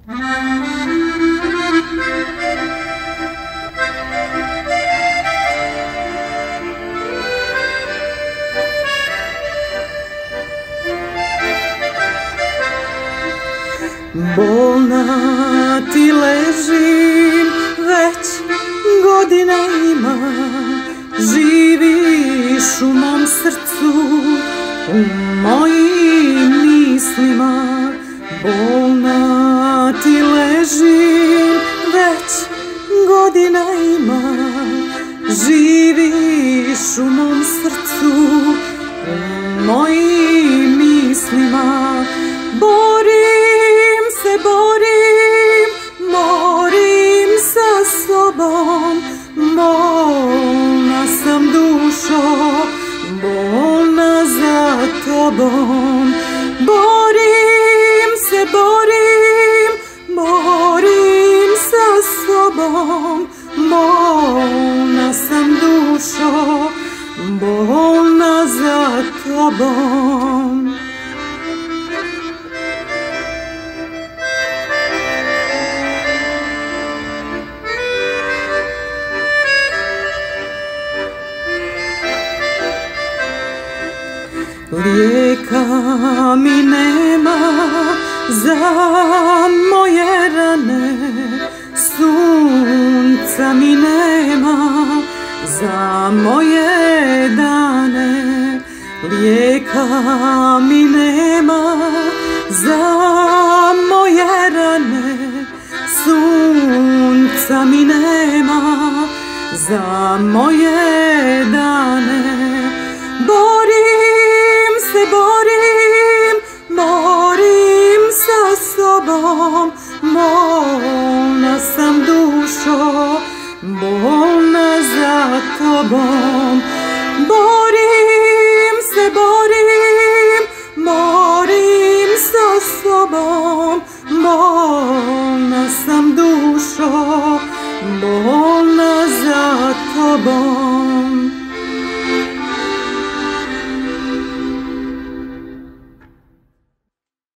Bolna ti ležim, već godina imam, živiš u mom srcu, u mojim mislima. Bolna ti ležim, već godina imam, živiš u mom srcu, u mojim mislima. Morim sa sobom, bolna sam dušo, bolna za tobom. Borim sa sobom, bolna sam dušo, bolna za tobom. Lijeka mi nema za moje rane, sunca mi nema za moje dane. Lijeka mi nema za moje rane, sunca mi nema za moje dane. Morim sa sobom, bolna sam dušo, bolna za tobom. Morim sa sobom, bolna sam dušo, bolna za tobom.